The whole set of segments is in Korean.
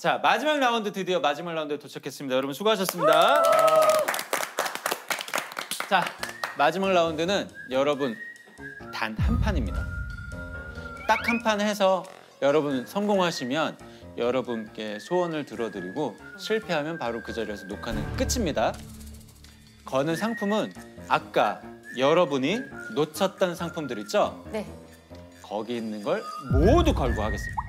자, 마지막 라운드 드디어 마지막 라운드에 도착했습니다. 여러분 수고하셨습니다. 자, 마지막 라운드는 여러분 단 한 판입니다. 딱 한 판 해서 여러분 성공하시면 여러분께 소원을 들어드리고 실패하면 바로 그 자리에서 녹화는 끝입니다. 거는 상품은 아까 여러분이 놓쳤던 상품들 있죠? 네. 거기 있는 걸 모두 걸고 하겠습니다.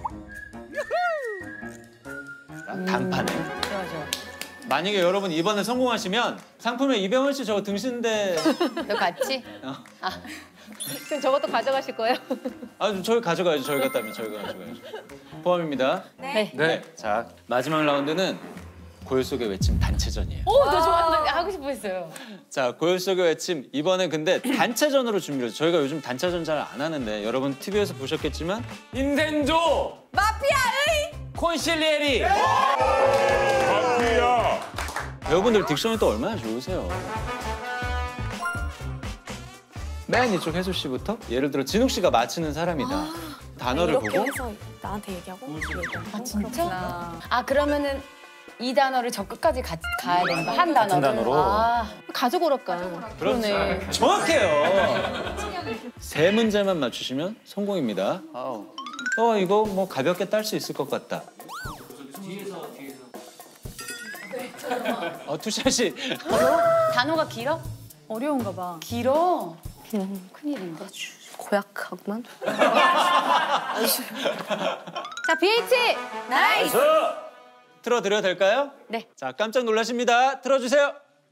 단판에. 좋아. 만약에 여러분 이번에 성공하시면 상품에 이병헌 씨 저거 등신대. 너 같이? 아, 그럼 저것도 가져가실 거예요? 아, 저희 가져가야죠. 저희가 따면 저희가 가져가야죠. 포함입니다. 네. 자, 마지막 라운드는 고요 속의 외침 단체전이에요. 오, 너 좋아하는 하고 싶어 했어요. 자, 고요 속의 외침 이번엔 근데 단체전으로 준비했어요. 저희가 요즘 단체전 잘 안 하는데 여러분 TV에서 보셨겠지만 인센조 마피아의 콘실리에리 마피아. 배우분들 딕션이 또 얼마나 좋으세요. 맨 이쪽 혜수 씨부터 예를 들어 진욱 씨가 맞히는 사람이다. 단어를 이렇게 보고 해서 나한테 얘기하고 아, 진짜? 아, 그러면은 이 단어를 저 끝까지 가야 되는 거야? 한 단어를? 단어로. 아, 가지고 오랄까. 그러네. 정확해요. 세 문제만 맞추시면 성공입니다. 이거 뭐 가볍게 딸 수 있을 것 같다. 투샷이. 단어가 길어? 어려운가 봐. 길어? 큰일인데. 고약하구만. 자, BH! 나이스! 틀어드려도 될까요? 네. 자, 깜짝 놀라십니다. 틀어주세요.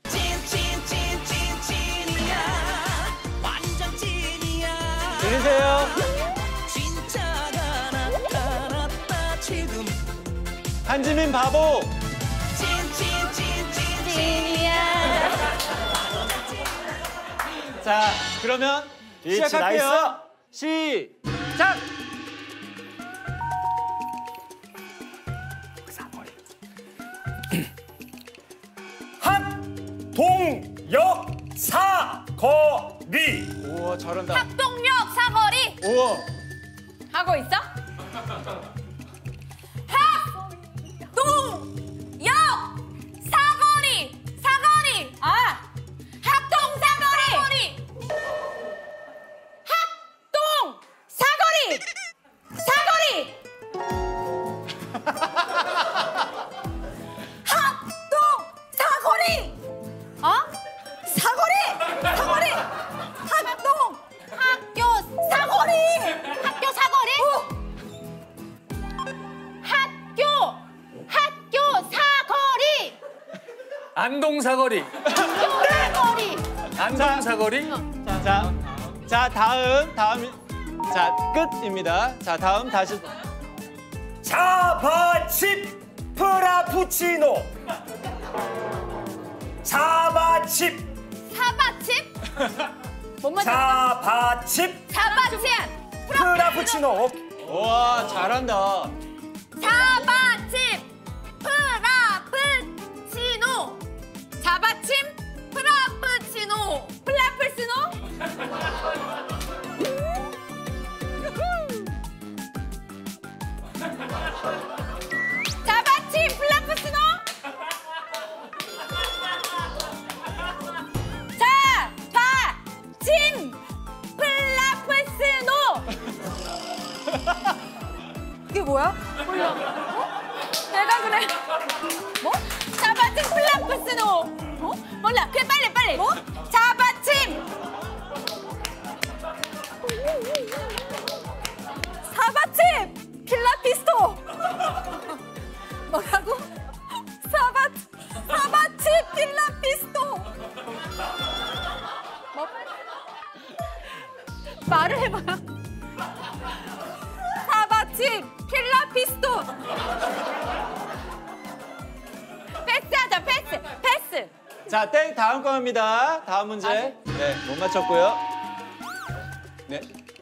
들리세요? 한지민 바보. 자, 그러면 시작할게요. 시작. 학동역사거리. 우와, 잘한다. 학동역 사거리! 우와. 하고 있어? 학동역 사거리! 아! 학동 사거리! 학동 사거리! 학동 사거리! 어? 사거리! 학동! 학교 사거리! 학교 사거리? 학교 사거리! 안동 사거리 사거리! 안동 사거리 자, 다음. 자, 끝입니다. 자, 다음 다시. 자바칩 프라푸치노. 자바칩. 사바칩? 뭔 자바칩 사바칩! 프라푸치노. 우와, 잘한다. 사바칩! 프라푸치노! 자바침? 프라푸치노! 플라플스노? 자바침! 플라푸스노? 자바침! 플라푸스노! 이게 뭐야? 몰라. 어? 내가 그래. 뭐? 자바침 플라푸스노. 어? 몰라. 그래 빨리. 뭐? 자바침. 사바칩 필라피스토. 뭐라고? 사바칩 필라피스토. 뭐? 말을 해봐요. 사바칩 필라피스토. 패스하자. 패스. 자, 땡. 다음 거 합니다. 다음 문제. 네, 못 맞췄고요. 네.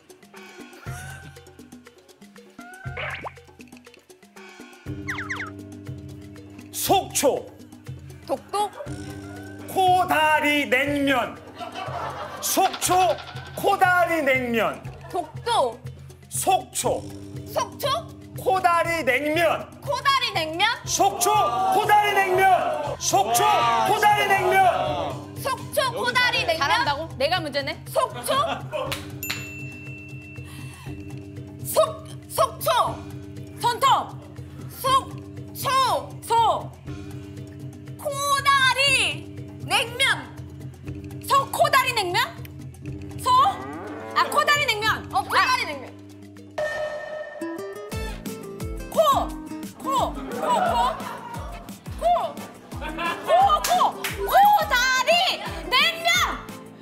속초. 독독. 코다리 냉면. 속초 코다리 냉면. 독도. 속초 속초. 코다리 냉면. 코다리 코다리 냉면. 속초 코다리 냉면. 속초 코다리 냉면. 속초 코다리 냉면. 잘한다고? 내가 문제네. 속초. 속초. 손톱. 속초. 코다리 냉면. 코다리 냉면? 코다리 냉면. 코다리 냉면. 코다리 냉면.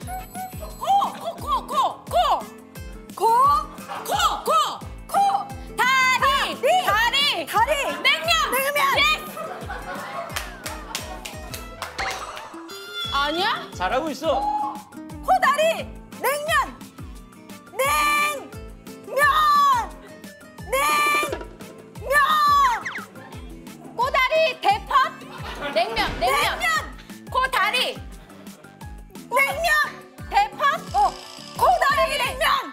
다리 냉면. 예스. 아니야? 잘하고 있어. 코다리 냉면. 꼬다리 대파. 냉면. 코다리 냉면. 대파. 코다리 냉면.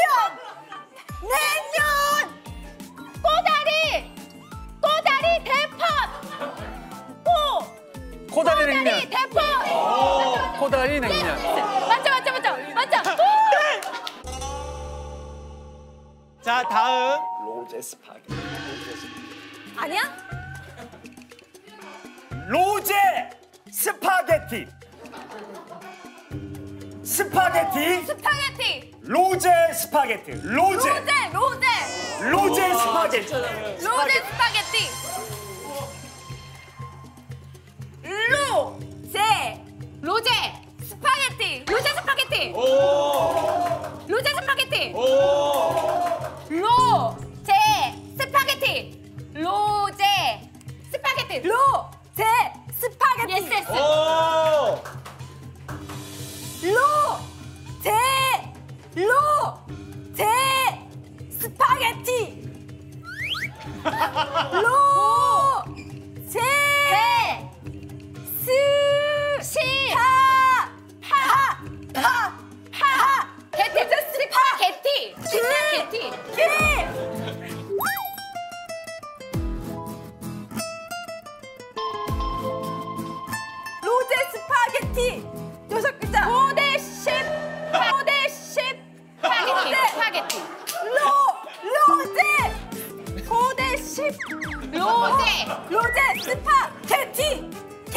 꼬다리 대파. 코다리 냉면. 대파. 코다리 냉면. 맞죠. 자, 다음. 로제 스파게티. 아니야? 로제 스파게티. 스파게티. 로제 스파게티. 로제 스파게티. 로제 스파게티. 예스. 오! 스파게티. 로제 스파게티. 6글자. 스파게티. 로제 스파게티.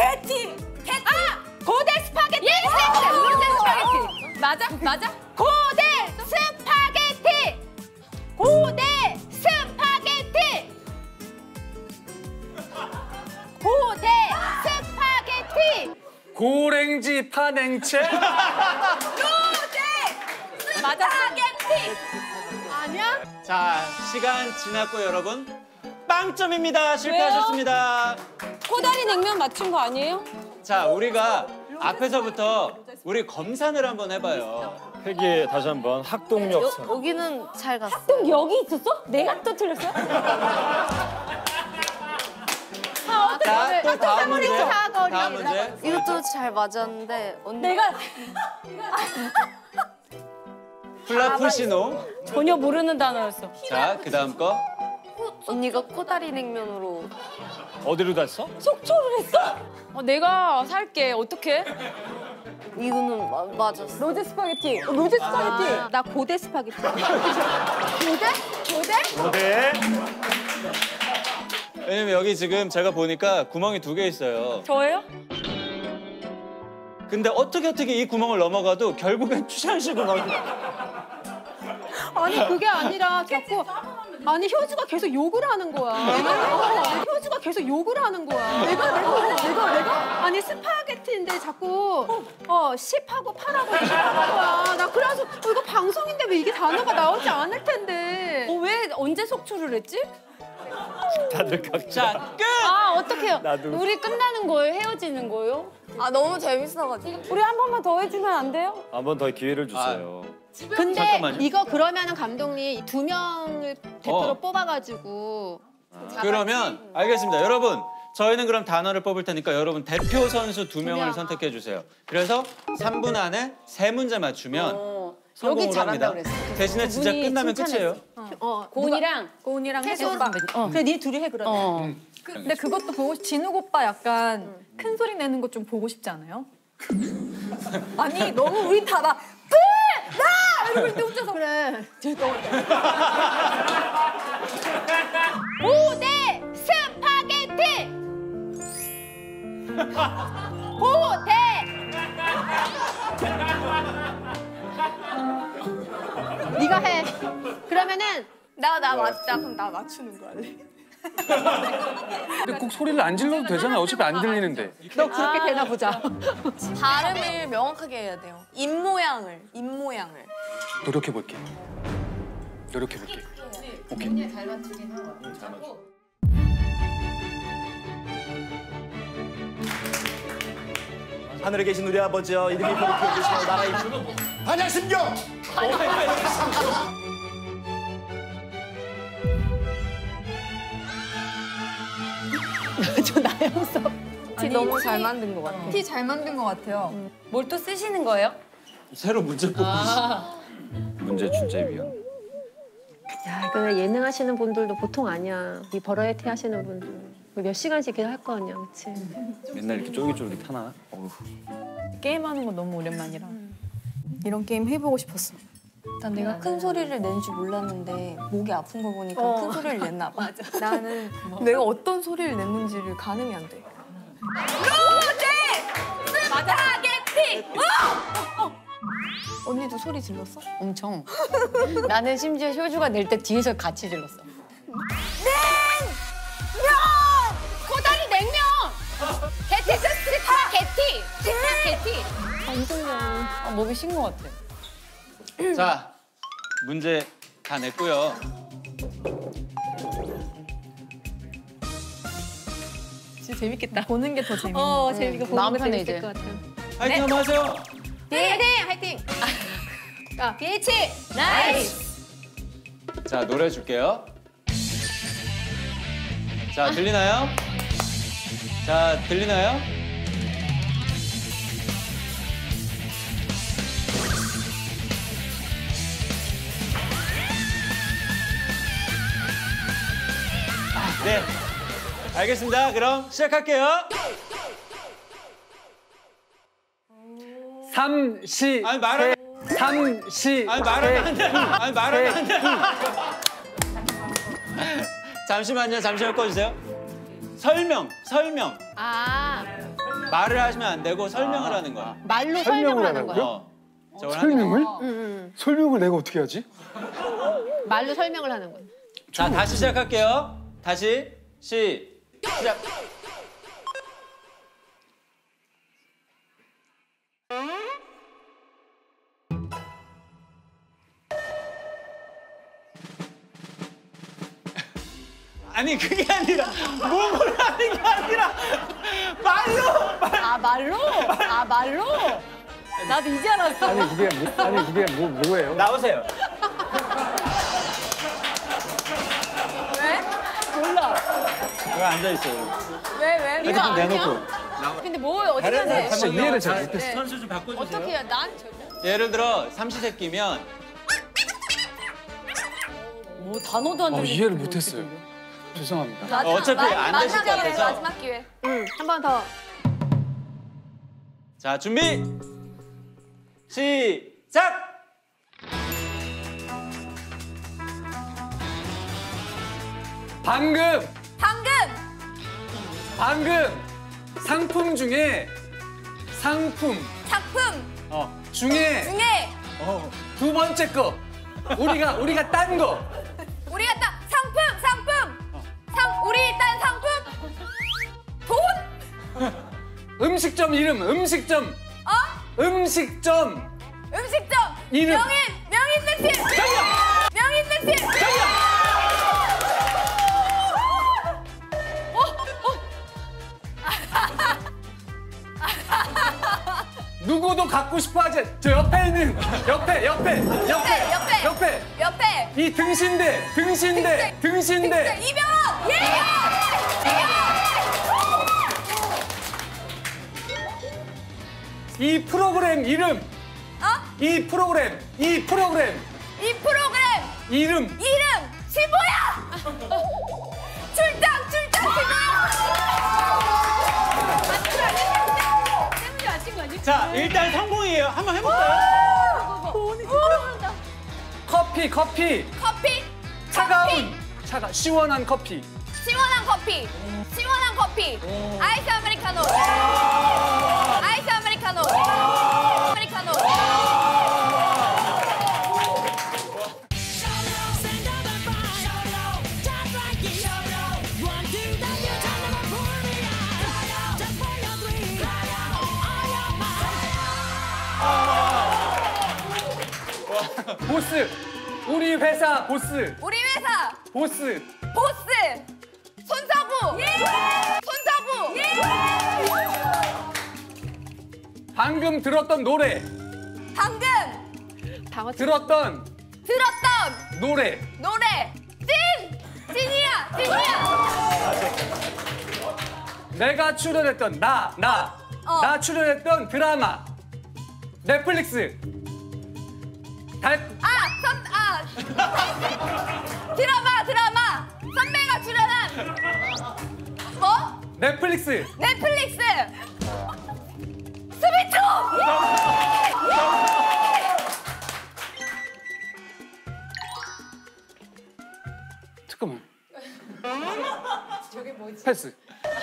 고대 스파게티. 로제 스파게티. 맞아? 고대 스파게티. 고랭지 파냉채. 맞아. 스파게티. 아니야? 자, 시간 지났고 여러분 빵점입니다. 실패하셨습니다. 코다리 냉면 맞춘 거 아니에요? 자, 우리가 앞에서부터 우리 검산을 한번 해봐요. 회계 다시 한번 학동역. 여기는 잘 갔어. 꼭 여기 있었어? 내가 또 틀렸어? 자, 또 다음 문제. 사거리. 다음 문제. 이것도 잘 맞았는데 언니 내가 플라푸시노. 전혀 모르는 단어였어. 자, 그 다음 거. 언니가 코다리 냉면으로 어디로 갔어? 속초를 했어? 내가 살게. 어떡해? 이거는 맞았어. 로제 스파게티. 로제 스파게티. 나 고대 스파게티. 네. 왜냐면 여기 지금 제가 보니까 구멍이 2개 있어요. 저예요? 근데 어떻게 이 구멍을 넘어가도 결국엔 추샤ን식 구멍이. 아니 그게 아니라 자꾸 아니 효주가 계속 욕을 하는 거야. 효주가 계속 욕을 하는 거야. 내가 아니 스파게티인데 자꾸 10하고 8하고 이렇게 하는 거야. 나 그래서 이거 방송인데 왜 이게 단어가 나오지 않을 텐데. 왜 언제 속초를 했지? 다들 각자. 자, 끝! 아 어떡해요? 나도. 우리 끝나는 거예요? 헤어지는 거예요? 아 너무 재밌어가지고. 우리 한 번만 더 해주면 안 돼요? 한 번 더 기회를 주세요. 근데 잠깐만요. 이거 그러면은 감독님 2명을 대표로 뽑아가지고 그러면 알겠습니다. 여러분, 저희는 그럼 단어를 뽑을 테니까 여러분 대표 선수 2명을 선택해 주세요. 그래서 3분 안에 3문제 맞추면 성공을 합니다. 대신에 진짜 그분이 끝나면 칭찬했어. 끝이에요. 고은이랑 고은이랑 혜수 혜수 오빠. 그래 니 둘이 해 그러면. 근데 그것도 보고 진욱 오빠 약간 큰 소리 내는 거 좀 보고 싶지 않아요? 아니 너무 우리 다막 나 이러고 있는데 혼자서 그래. 부대 스파게티. 부대. 네가 해. 그러면은 그럼 나 맞추는 거 할래. 근데 꼭 소리를 안 질러도 되잖아. 어차피 안 들리는데. 너 그렇게 되나 보자. 발음을 명확하게 해야 돼요. 입 모양을. 노력해볼게. 노력해볼게. 오케이. 하늘에 계신 우리 아버지여 이름이 거룩히 여기시며 나라의 반야심경. 저 나영석. 티 너무 잘 만든 것 같아. 티 잘 만든 것 같아요. 뭘 또 쓰시는 거예요? 새로 문제 뽑고 문제 출제위원. 야, 이거 예능 하시는 분들도 보통 아니야. 이 버라이어티 하시는 분들. 몇 시간씩 이렇게 할 거 아니야, 그치? 맨날 이렇게 쫄깃쫄깃 하나? 어휴. 게임하는 건 너무 오랜만이라 이런 게임 해보고 싶었어. 난 내가 큰 소리를 낸 줄 몰랐는데 목이 아픈 거 보니까 큰 소리를 냈나 봐. 나는 내가 어떤 소리를 냈는지를 가늠이 안 돼. 스파게티. 언니도 소리 질렀어? 엄청. 나는 심지어 효주가 낼 때 뒤에서 같이 질렀어. 코다리 냉면. 게티스 스파게티. 아, 목이 쉰 것 같아. 자, 문제 다 냈고요. 진짜 재밌겠다. 보는 게 더 재밌어. 재밌게 보는 마음 거 편해, 재밌을 이제. 것 같아. 화이팅 한번 하세요. 화이팅. 자, 비치. 나이스. 자, 노래 줄게요. 자, 들리나요? 자, 들리나요? 네. 알겠습니다. 그럼 시작할게요. 삼시. 아니, 말을. 삼시. 아니, 말하면 안 돼. 아니, 말하면 안 돼. 잠시만요. 잠시만 꺼주세요. 설명. 아, 말을 하시면 안 되고 설명을 하는 거야. 말로 설명을 설명하는 하라고요? 거야. 저걸 하는 설명을? 응. 설명을 내가 어떻게 하지? 말로 설명을 하는 거야. 자, 다시 시작할게요. 다시 시작. 아니 그게 아니라 몸으로 하는 게 아니라 말로. 아, 말로? 아, 말로? 나도 이제 알았어. 아니 그게 뭐예요? 나오세요. 몰라. 왜 앉아 있어요? 왜? 이거 좀 내놓고. 근데 뭐 어디 가세요? 진짜 이해를 잘 못했어. 선수 좀 바꿔주세요. 어떻게 해요? 난 예를 들어 삼시세끼면 뭐 단어도 안 들리고. 이해를 못했어요. 죄송합니다. 어차피 안 되실 것 같아서. 마지막 기회. 응, 한 번 더. 자 준비 시작. 방금 방금. 상품 중에 작품. 중에 중에 두 번째 거 우리가 딴 거 우리가 딱 상품. 우리 딴 상품. 돈. 음식점 이름 음식점 음식점. 이름. 명인 백실. 명인 백실. 누구도 갖고 싶어하지 저 옆에 있는 옆에 옆에. 이 등신대 이병. 예. 이 프로그램 이름 이 프로그램 이 프로그램 이름 이름 신보야. 출장. 자, 일단 성공이에요. 한번 해볼까요? 커피. 커피. 시원한 커피. 시원한 커피. 시원한 커피. 아이스 아메리카노. 아이스 아메리카노. 아메리카노. 보스. 우리 회사 보스. 우리 회사 보스. 보스. 손사부. 손사부. 방금 들었던 노래. 방금 들었던 들었던 노래. 노래. 찐이야. 내가 출연했던 나 출연했던 드라마. 넷플릭스. 드라마. 선배가 출연한 뭐? 넷플릭스. 스위트. 잠깐만. 저게 뭐지? 패스.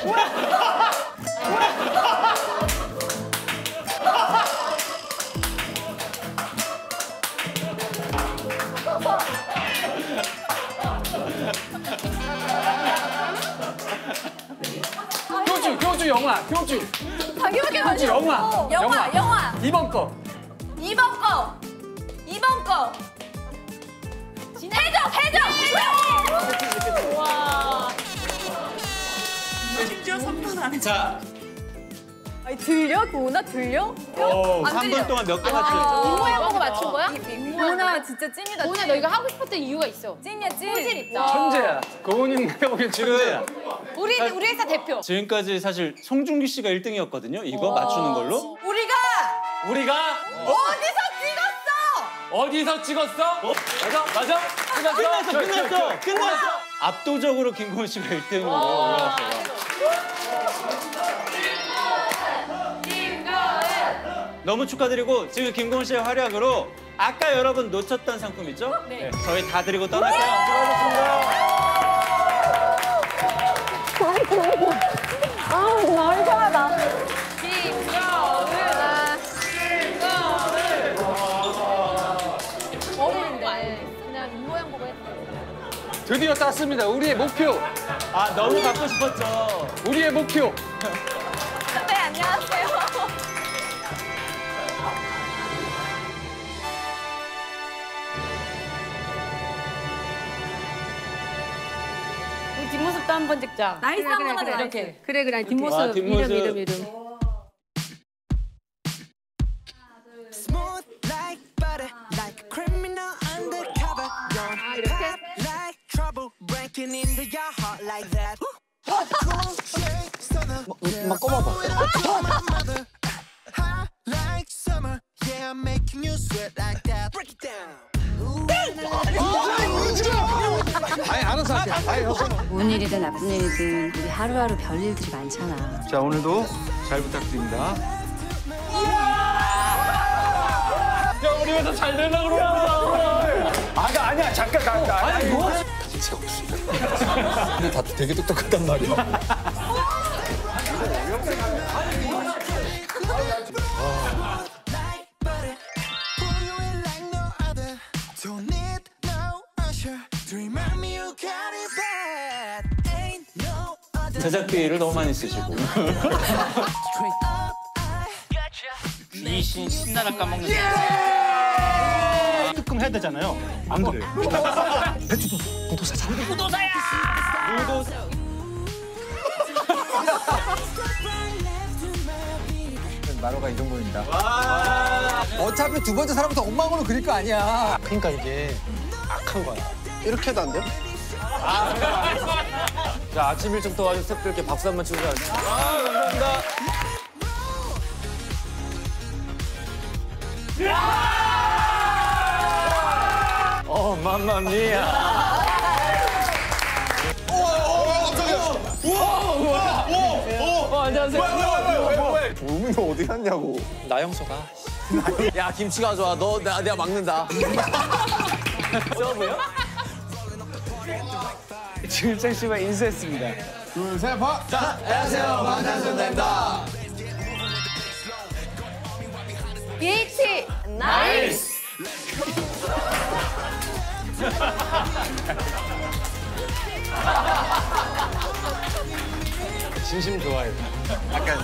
교주 영화. 당연하게 교주 영화. 영화. 2번 거. 2번 거. 해적. 자, 아니, 들려? 고은아 들려? 3분 동안 몇 개 맞췄죠? 입모양 보고 맞춘 거야? 고은아 진짜 찐이다. 고은아 너 이거 하고 싶었던 이유가 있어. 찐이야 찐. 소질 있다. 천재야. 고은이 내가 보기엔 천재야. 우리 회사 대표. 지금까지 사실 송중기 씨가 1등이었거든요. 이거 맞추는 걸로. 우리가 어디서 찍었어? 맞아? 끝났어. 압도적으로 김고은 씨가 1등으로 올라왔어요. 너무 축하드리고 지금 김고은 씨의 활약으로 아까 여러분 놓쳤던 상품 있죠? 네. 저희 다 드리고 떠날게요. 수고하셨습니다. 너무 이상하다. 그냥 입모양 보고 했대. 드디어 땄습니다. 우리의 목표. 아, 너무 갖고 싶었죠. 우리의 목표. 네, 안녕하세요. 우리 뒷모습도 한번 찍자. 나이스 한번 하자. 이렇게. 그래. 뒷모습. 와, 뒷모습. 이름. Smooth like butter, like a criminal undercover. Don't pop like trouble, breaking into your heart like that. Cool shade stunner, yeah. My mother, hot like summer, yeah, I'm making you sweat like that. Break it down. 아니 알아서 할게. 좋은 일이든 나쁜 일이든 우리 하루하루 별일들이 많잖아. 자 오늘도 잘 부탁드립니다. 야 우리 회사 잘 되려고 그러는구나. 아니야 잠깐 나. 아니 뭐? 진짜 없습니다. 근데 다 되게 똑똑하단 말이야. 제작비를 너무 많이 쓰시고. 귀신 신나라 까먹는 특금 해야 되잖아요. 안 그래요. 배추도 무도사잖아. 무도사야. 마로가 이 정도입니다. 어차피 두 번째 사람부터 엉망으로 그릴 거 아니야. 그러니까 이게 악한 거야. 이렇게 해도 안 돼요? 자 아침 일찍 떠가지고 스태프들께 박수 한번 치고 가야지. 감사합니다. 맘마미야. 우와, 깜짝이야. 우와! 안녕하세요. 왜? 우민 너 어디 갔냐고. 나영서가. 야 김치 가져와. 내가 막는다. 서브요? 지금 씨가 인수했습니다. 둘, 셋, 봐. 자, 안녕하세요. 방탄소년단입니다. BH 나이스. 진심 좋아해. 약간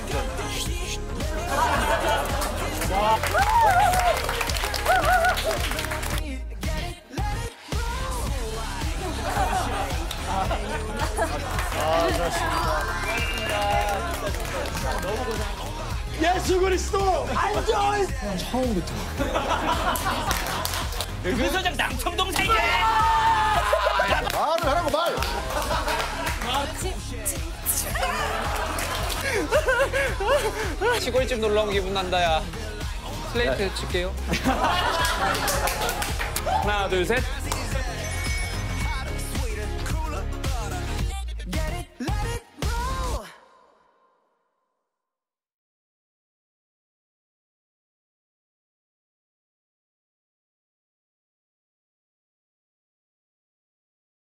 예수 그리스도 안전. 처음부터. 윤소장 남청동 살게. 말을 하라고 말. 시골집 놀러 온 기분 난다, 야. 슬레이트 칠게요. 하나, 둘, 셋.